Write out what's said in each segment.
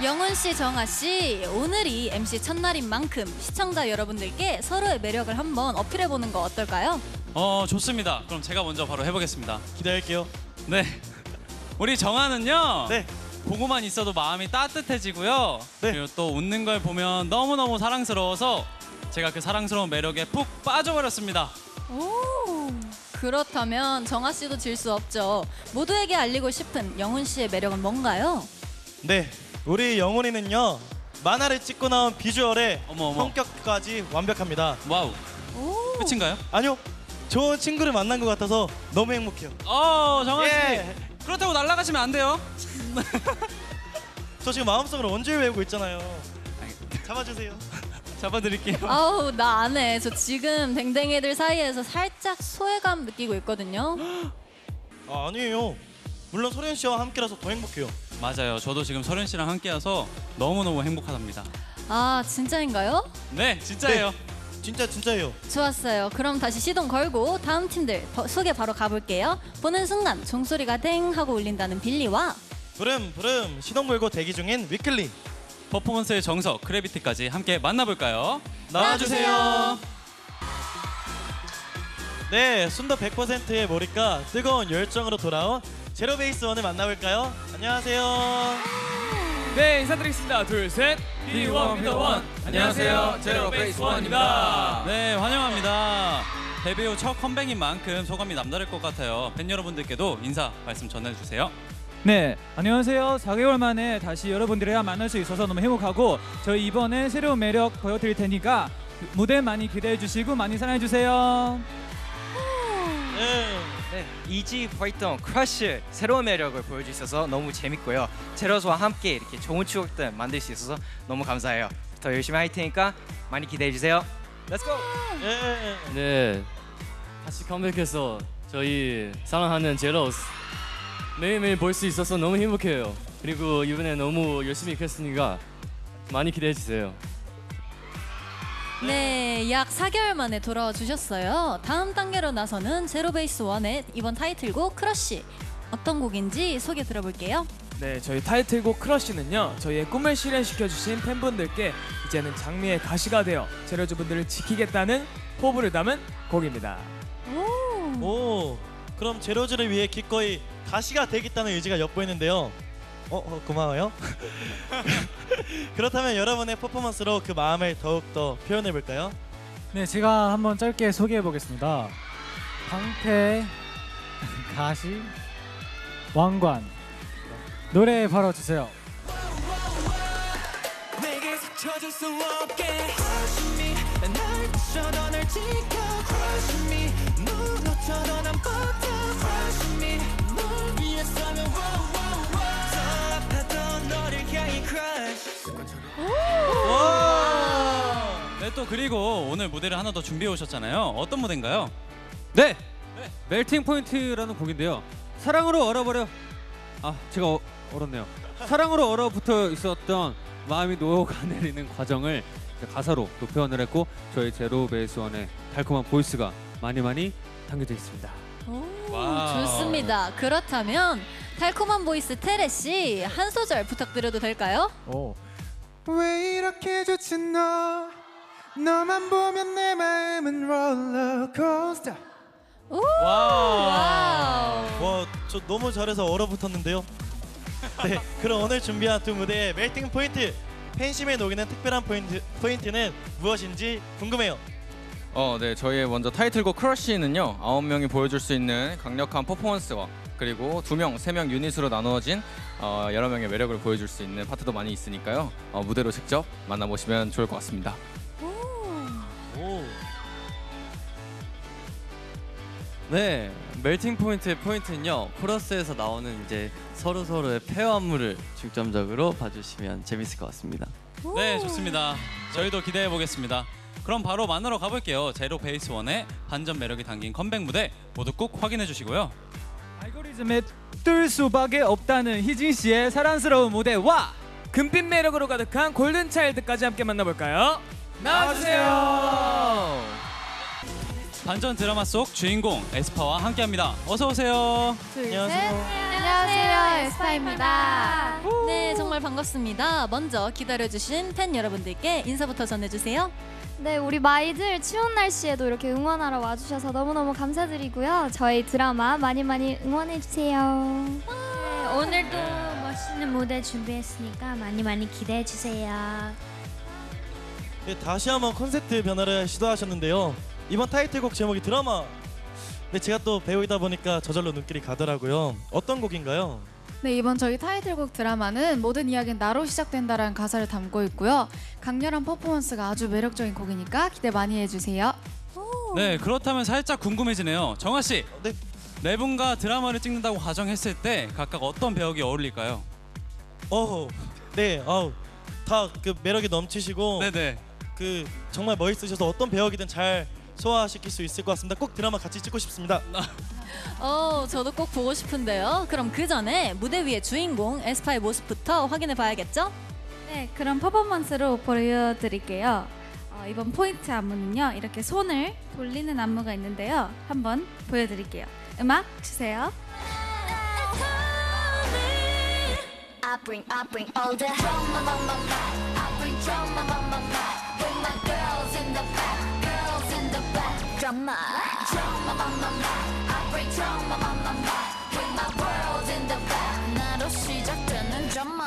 영훈 씨, 정아 씨, 오늘이 MC 첫날인 만큼 시청자 여러분들께 서로의 매력을 한번 어필해 보는 거 어떨까요? 좋습니다. 그럼 제가 먼저 바로 해보겠습니다. 기다릴게요. 네, 우리 정아는요. 네. 보고만 있어도 마음이 따뜻해지고요. 네. 그리고 또 웃는 걸 보면 너무너무 사랑스러워서 제가 그 사랑스러운 매력에 푹 빠져버렸습니다. 오, 그렇다면 정아 씨도 질 수 없죠. 모두에게 알리고 싶은 영훈 씨의 매력은 뭔가요? 네, 우리 영훈이는요 만화를 찍고 나온 비주얼에 어머. 성격까지 완벽합니다. 와우. 오. 끝인가요? 아니요, 좋은 친구를 만난 것 같아서 너무 행복해요. 정아 씨. 예. 그렇다고 날아가시면 안 돼요. 저 지금 마음속으로 원주를 외우고 있잖아요. 잡아주세요. 잡아드릴게요. 아우, 나 안 해. 저 지금 댕댕이들 사이에서 살짝 소외감 느끼고 있거든요. 아니에요. 물론 소련 씨와 함께라서 더 행복해요. 맞아요. 저도 지금 서른 씨랑 함께여서 너무너무 행복하답니다. 아, 진짜인가요? 네, 진짜예요. 진짜예요. 좋았어요. 그럼 다시 시동 걸고 다음 팀들 소개 바로 가볼게요. 보는 순간 종소리가 땡 하고 울린다는 빌리와 부름 시동 걸고 대기 중인 위클리. 퍼포먼스의 정석, 크래비티까지 함께 만나볼까요? 나와주세요. 네, 순도 100%의 몰입과 뜨거운 열정으로 돌아온 제로베이스 원을 만나볼까요? 안녕하세요. 네, 인사드리겠습니다. 둘, 셋. B1 피더1. 안녕하세요. 제로베이스 원입니다. 네, 환영합니다. 데뷔 후 첫 컴백인 만큼 소감이 남다를 것 같아요. 팬 여러분들께도 인사 말씀 전해주세요. 네, 안녕하세요. 4개월 만에 다시 여러분들이랑 만날 수 있어서 너무 행복하고 저희 이번에 새로운 매력 보여드릴 테니까 무대 많이 기대해 주시고 많이 사랑해 주세요. 네, 2집 활동 크러쉬 새로운 매력을 보여줄 수 있어서 너무 재밌고요. 제로스와 함께 이렇게 좋은 추억들 만들 수 있어서 너무 감사해요. 더 열심히 할 테니까 많이 기대해 주세요. Let's go. 네, 다시 컴백해서 저희 사랑하는 제로스 매일매일 볼 수 있어서 너무 행복해요. 그리고 이번에 너무 열심히 했으니까 많이 기대해 주세요. 네, 약 4개월 만에 돌아와 주셨어요. 다음 단계로 나서는 제로베이스 원의 이번 타이틀곡 크러쉬. 어떤 곡인지 소개 들어볼게요. 네, 저희 타이틀곡 크러쉬는요 저희의 꿈을 실현시켜주신 팬분들께 이제는 장미의 가시가 되어 제로즈분들을 지키겠다는 포부를 담은 곡입니다. 오, 그럼 제로즈를 위해 기꺼이 가시가 되겠다는 의지가 엿보이는데요. 고마워요. 그렇다면 여러분의 퍼포먼스로 그 마음을 더욱더 표현해볼까요? 네, 제가 한번 짧게 소개해 보겠습니다. 방패, 가시, 왕관. 노래 바로 주세요. 네, 또 그리고 오늘 무대를 하나 더 준비해 오셨잖아요. 어떤 무대인가요? 네, 멜팅 포인트라는 곡인데요. 사랑으로 얼어버려. 제가 얼었네요. 사랑으로 얼어붙어 있었던 마음이 녹아내리는 과정을 가사로 또 표현을 했고 저희 제로베이스원의 달콤한 보이스가 많이 담겨져 있습니다. 와우. 좋습니다. 그렇다면 달콤한 보이스 테레 씨 한 소절 부탁드려도 될까요? 왜 이렇게 좋지 너만 보면 내 마음은 롤러코스터. 와우. 와, 저 너무 잘해서 얼어붙었는데요. 네, 그럼 오늘 준비한 두 무대의 멜팅 포인트, 팬심에 녹이는 특별한 포인트는 무엇인지 궁금해요. 네, 저희의 먼저 타이틀곡 크러쉬는요 9명이 보여줄 수 있는 강력한 퍼포먼스와 그리고 2명, 3명 유닛으로 나누어진 여러 명의 매력을 보여줄 수 있는 파트도 많이 있으니까요. 무대로 직접 만나보시면 좋을 것 같습니다. 오. 네, 멜팅 포인트의 포인트는요 코러스에서 나오는 이제 서로의 페어 안무를 중점적으로 봐주시면 재밌을 것 같습니다. 네, 좋습니다. 저희도 기대해 보겠습니다. 그럼 바로 만나러 가볼게요. 제로베이스 원의 반전 매력이 담긴 컴백 무대 모두 꼭 확인해 주시고요. 알고리즘에 뜰 수밖에 없다는 희진 씨의 사랑스러운 무대와 금빛 매력으로 가득한 골든 차일드까지 함께 만나볼까요? 나와주세요. 반전 드라마 속 주인공 에스파와 함께합니다. 어서 오세요. 둘, 셋. 안녕하세요. 안녕하세요. 안녕하세요, 에스파입니다. 네, 정말 반갑습니다. 먼저 기다려주신 팬 여러분들께 인사부터 전해주세요. 네, 우리 마이들 추운 날씨에도 이렇게 응원하러 와주셔서 너무너무 감사드리고요. 저희 드라마 많이 많이 응원해주세요. 네, 오늘도 멋있는 무대 준비했으니까 많이 많이 기대해 주세요. 네, 다시 한번 콘셉트 변화를 시도하셨는데요. 이번 타이틀곡 제목이 드라마. 네, 제가 또 배우이다 보니까 저절로 눈길이 가더라고요. 어떤 곡인가요? 네, 이번 저희 타이틀곡 드라마는 모든 이야기는 나로 시작된다라는 가사를 담고 있고요. 강렬한 퍼포먼스가 아주 매력적인 곡이니까 기대 많이 해주세요. 네, 그렇다면 살짝 궁금해지네요. 정아 씨, 네. 네 분과 드라마를 찍는다고 가정했을 때 각각 어떤 배역이 어울릴까요? 네, 다 그 매력이 넘치시고, 네네. 그 정말 멋있으셔서 어떤 배역이든 잘 소화시킬 수 있을 것 같습니다. 꼭 드라마 같이 찍고 싶습니다. 저도 꼭 보고 싶은데요. 그럼 그 전에 무대 위의 주인공 에스파의 모습부터 확인해 봐야겠죠? 네, 그럼 퍼포먼스로 보여드릴게요. 이번 포인트 안무는요, 이렇게 손을 돌리는 안무가 있는데요. 한번 보여드릴게요. 음악 주세요. I bring all the drama, I bring drama, with my girls in the back, drama, I bring drama, with my world in the back. 나로 시작되는 drama.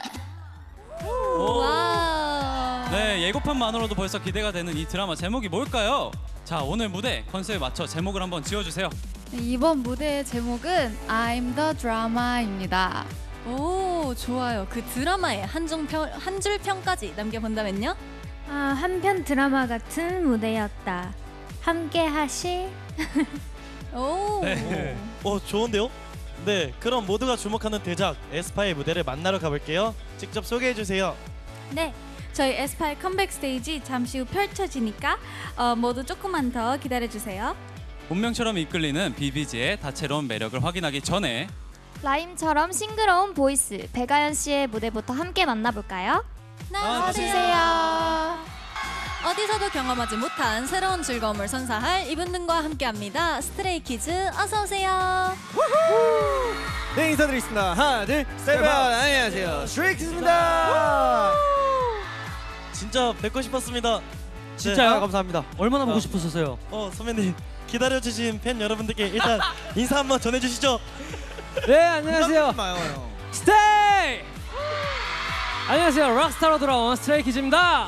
와. 네, 예고편만으로도 벌써 기대가 되는 이 드라마 제목이 뭘까요? 자, 오늘 무대 컨셉에 맞춰 제목을 한번 지어주세요. 네, 이번 무대의 제목은 I'm the Drama입니다. 오, 좋아요. 그 드라마의 한 줄 평까지 남겨본다면요? 한편 드라마 같은 무대였다. 함께 하실. 오. 네. 좋은데요? 네, 그럼 모두가 주목하는 대작 에스파의 무대를 만나러 가볼게요. 직접 소개해 주세요. 네, 저희 에스파의 컴백 스테이지 잠시 후 펼쳐지니까 모두 조금만 더 기다려주세요. 운명처럼 이끌리는 비비지의 다채로운 매력을 확인하기 전에 라임처럼 싱그러운 보이스 백아연 씨의 무대부터 함께 만나볼까요? 나와주세요. 어디서도 경험하지 못한 새로운 즐거움을 선사할 이분들과 함께합니다. 스트레이키즈 어서 오세요. 네, 인사드리겠습니다. 하나, 둘, 셋. 안녕하세요, 스트레이키즈입니다. 진짜 뵙고 싶었습니다. 진짜요? 감사합니다. 얼마나 보고 싶으셨어요? 선배님, 기다려주신 팬 여러분들께 일단 인사 한번 전해주시죠. 네, 안녕하세요. 스테이! 안녕하세요. 락스타로 돌아온 스트레이키즈입니다.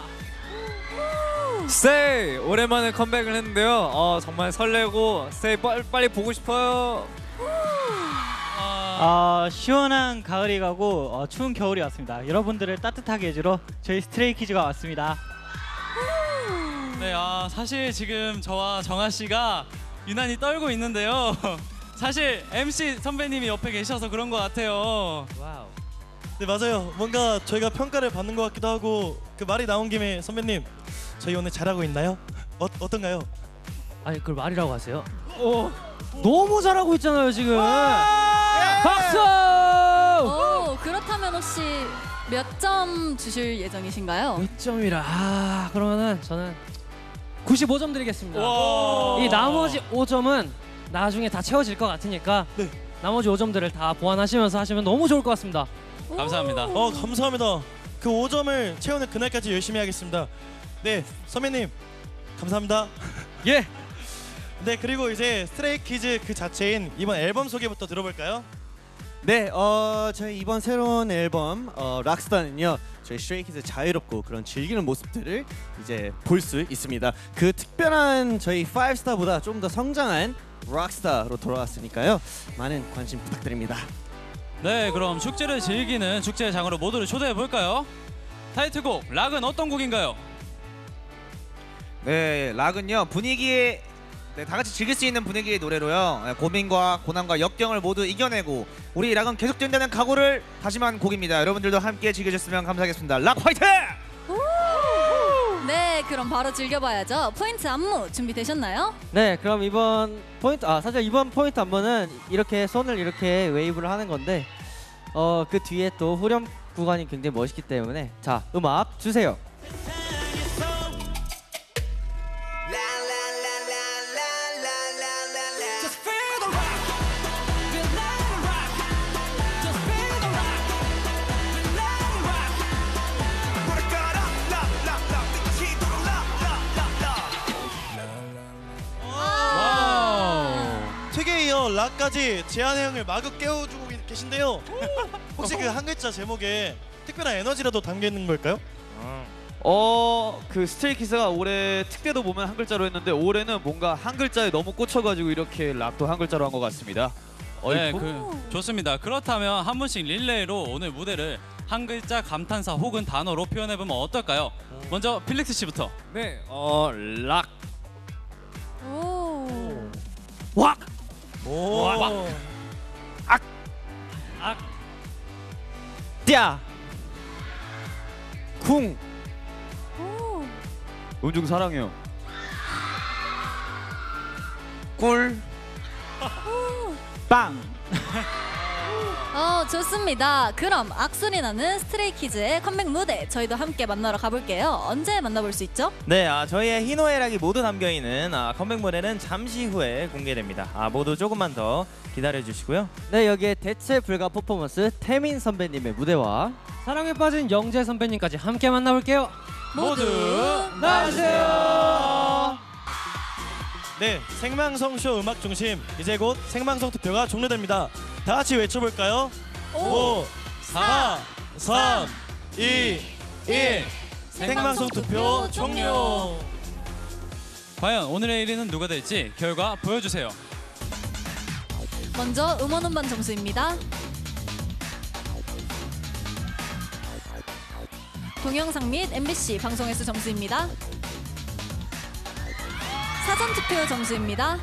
스테이! 오랜만에 컴백을 했는데요. 정말 설레고 스테이 빨리 보고 싶어요. 시원한 가을이 가고 추운 겨울이 왔습니다. 여러분들을 따뜻하게 해주러 저희 스트레이키즈가 왔습니다. 네, 사실 지금 저와 정아 씨가 유난히 떨고 있는데요. 사실 MC 선배님이 옆에 계셔서 그런 것 같아요. 와우. 네, 맞아요. 뭔가 저희가 평가를 받는 것 같기도 하고, 그 말이 나온 김에 선배님, 저희 오늘 잘하고 있나요? 어떤가요? 아니, 그걸 말이라고 하세요? 너무 잘하고 있잖아요, 지금. 박수! 오, 그렇다면 혹시 몇 점 주실 예정이신가요? 몇 점이라? 그러면은 저는 95점 드리겠습니다. 와. 이 나머지 5점은 나중에 다 채워질 것 같으니까 나머지 5점들을 다 보완하시면서 하시면 너무 좋을 것 같습니다. 감사합니다. 감사합니다. 그 5점을 채우는 그날까지 열심히 하겠습니다. 네, 선배님 감사합니다. 예. 네, 그리고 이제 스트레이키즈 그 자체인 이번 앨범 소개부터 들어볼까요? 네, 저희 이번 새로운 앨범 락스타는요, 저희 스트레이키즈 자유롭고 그런 즐기는 모습들을 이제 볼 수 있습니다. 그 특별한 저희 5스타보다 좀 더 성장한 락스타로 돌아왔으니까요, 많은 관심 부탁드립니다. 네, 그럼 축제를 즐기는 축제의 장으로 모두를 초대해 볼까요? 타이틀곡 락은 어떤 곡인가요? 네, 락은요, 분위기에 다 같이 즐길 수 있는 분위기의 노래로요, 고민과 고난과 역경을 모두 이겨내고 우리 락은 계속된다는 각오를 다짐한 곡입니다. 여러분들도 함께 즐겨주셨으면 감사하겠습니다. 락 화이팅! 네, 그럼 바로 즐겨봐야죠. 포인트 안무 준비되셨나요? 네, 그럼 이번 포인트 사실 이번 포인트 안무는 이렇게 손을 이렇게 웨이브를 하는 건데 그 뒤에 또 후렴 구간이 굉장히 멋있기 때문에 자, 음악 주세요. 나까지 제한의 형을 마구 깨워주고 계신데요. 혹시 그 한 글자 제목에 특별한 에너지라도 담겨 있는 걸까요? 그 스트레이키즈가 올해 특대도 보면 한 글자로 했는데 올해는 뭔가 한 글자에 너무 꽂혀가지고 이렇게 락도 한 글자로 한 것 같습니다. 네, 좋습니다. 그렇다면 한 분씩 릴레이로 오늘 무대를 한 글자 감탄사 혹은 단어로 표현해보면 어떨까요? 먼저 필릭스 씨부터. 네, 락. 오. 왁. 오. 왁. 악. 띠아. 쿵. 오. 은중 사랑해요. 꿀. 빵. 좋습니다. 그럼 악소리 나는 스트레이키즈의 컴백 무대 저희도 함께 만나러 가볼게요. 언제 만나볼 수 있죠? 네, 저희의 희노애락이 모두 담겨있는 컴백 무대는 잠시 후에 공개됩니다. 모두 조금만 더 기다려주시고요. 네, 여기에 대체 불가 퍼포먼스 태민 선배님의 무대와 사랑에 빠진 영재 선배님까지 함께 만나볼게요. 모두 나와주세요. 네, 생방송쇼 음악 중심 이제 곧 생방송 투표가 종료됩니다. 다 같이 외쳐볼까요? 5, 4, 3, 2, 1 생방송 투표 종료. 과연 오늘의 1위는 누가 될지 결과 보여주세요. 먼저 음원 음반 점수입니다. 동영상 및 MBC 방송 횟수 점수입니다. 사전 투표 점수입니다.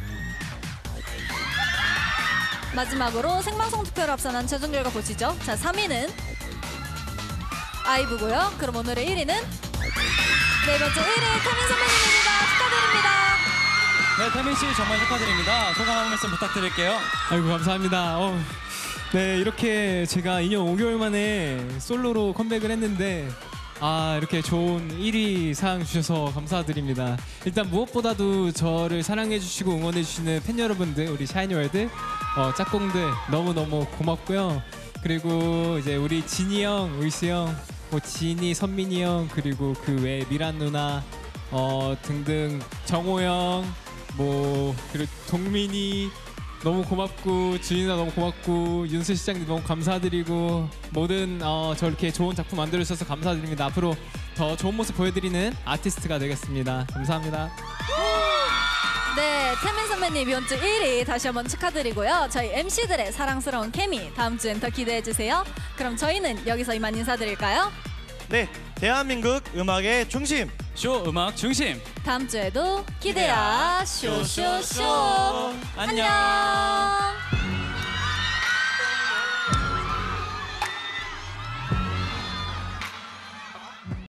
마지막으로 생방송 투표를 앞서난 최종 결과 보시죠. 자, 3위는 아이브고요. 그럼 오늘의 1위는 네 번째 1위 태민 선배님입니다. 축하드립니다. 네, 태민 씨 정말 축하드립니다. 소감 한 말씀 부탁드릴게요. 아이고 감사합니다. 네, 이렇게 제가 2년 5개월 만에 솔로로 컴백을 했는데 이렇게 좋은 1위 상 주셔서 감사드립니다. 일단 무엇보다도 저를 사랑해 주시고 응원해 주시는 팬 여러분들, 우리 샤이니월드 짝꿍들 너무너무 고맙고요. 그리고 이제 우리 진이 형, 의스 형, 진이, 선민이 형, 그리고 그 외에 미란 누나 등등, 정호 형, 그리고 동민이 너무 고맙고, 주인아 너무 고맙고, 윤수 시장님 너무 감사드리고, 모든 저렇게 좋은 작품 만들어주셔서 감사드립니다. 앞으로 더 좋은 모습 보여드리는 아티스트가 되겠습니다. 감사합니다. 네, 태민 선배님 이번 주 1위 다시 한번 축하드리고요. 저희 MC들의 사랑스러운 케미 다음 주엔 더 기대해주세요. 그럼 저희는 여기서 이만 인사드릴까요? 네, 대한민국 음악의 중심 쇼 음악 중심 다음 주에도 기대야 쇼쇼쇼. 안녕. 안녕.